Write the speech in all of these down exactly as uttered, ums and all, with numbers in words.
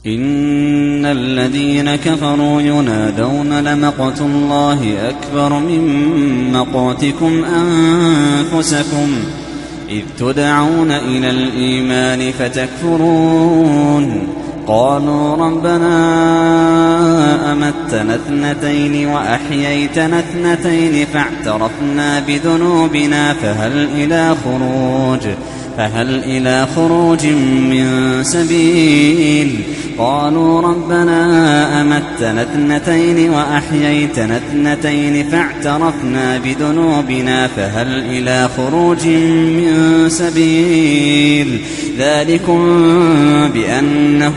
إن الذين كفروا ينادون لمقت الله أكبر من مقتكم أنفسكم إذ تدعون إلى الإيمان فتكفرون قالوا ربنا أمتنا اثنتين وأحييتنا اثنتين فاعترفنا بذنوبنا فهل إلى خروج فهل إلى خروج من سبيل قالوا ربنا أمتنا اثنتين وأحييتنا اثنتين فاعترفنا بذنوبنا فهل إلى خروج من سبيل ذلكم بأنه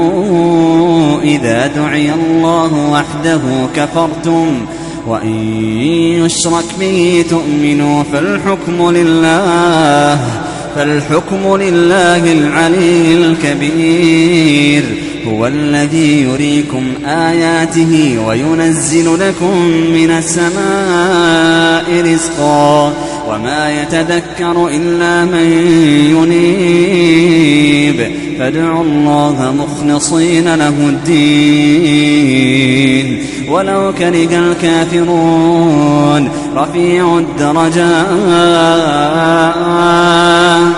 إذا دعي الله وحده كفرتم وإن يشرك به تؤمنوا فالحكم لله فالحكم لله العلي الكبير هو الذي يريكم آياته وينزل لكم من السماء رزقا وما يتذكر إلا من ينيب فادعوا الله مخلصين له الدين ولو كره الكافرون رفيع الدرجات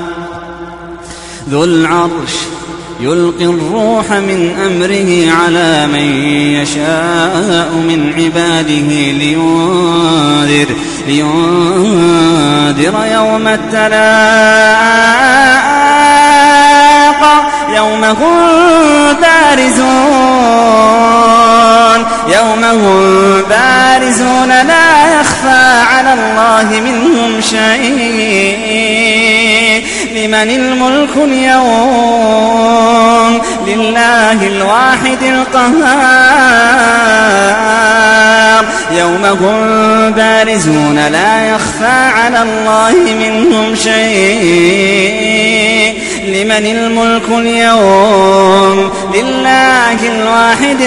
ذو العرش يلقي الروح من أمره على من يشاء من عباده لينذر, لينذر يوم التلاق يوم هم بارزون يوم هم بارزون لا يخفى على الله منهم شيء لمن الملك اليوم لله الواحد القهار يوم هم بارزون لا يخفى على الله منهم شيء لمن الملك اليوم لله الواحد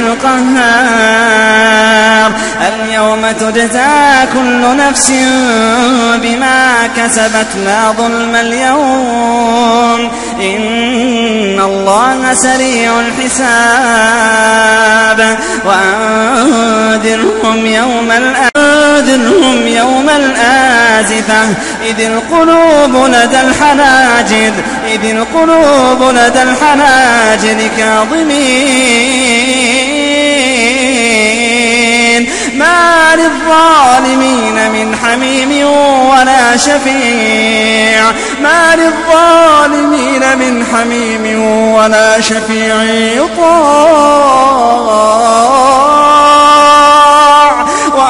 القهار اليوم تجزى كل نفس بما كسبت لا ظلم اليوم إن الله سريع الحساب وأنذرهم يوم أنذرهم يوم الآزفة إذ القلوب لدى الحناجر إذ القلوب لدى الحناجر كاظمين ما للظالمين من حميم ولا شفيع ما للظالمين من حميم ولا شفيع يطاع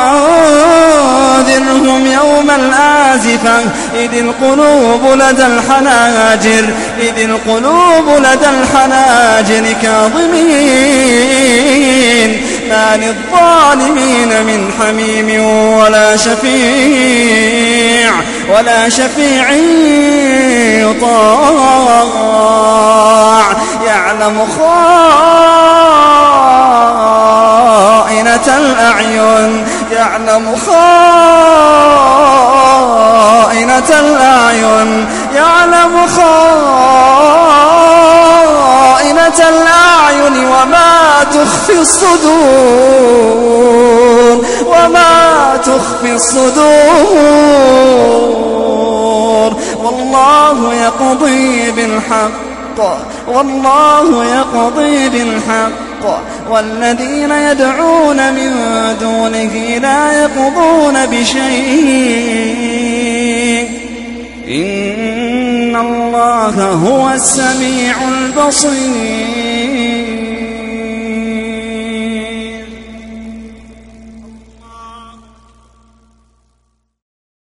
وأنذرهم يوم الآزفة إذ القلوب لدى الحناجر إذ القلوب لدى الحناجر كاظمين ما للظالمين من حميم ولا شفيع ولا شفيع يطاع يعلم خائنة الأعين يعلم خائنة الأعين يعلم خائنة الأعين وما تخفي الصدور وما تخفي الصدور والله يقضي بالحق والله يقضي بالحق والذين يدعون من دونه لا يقضون بشيء إن الله هو السميع البصير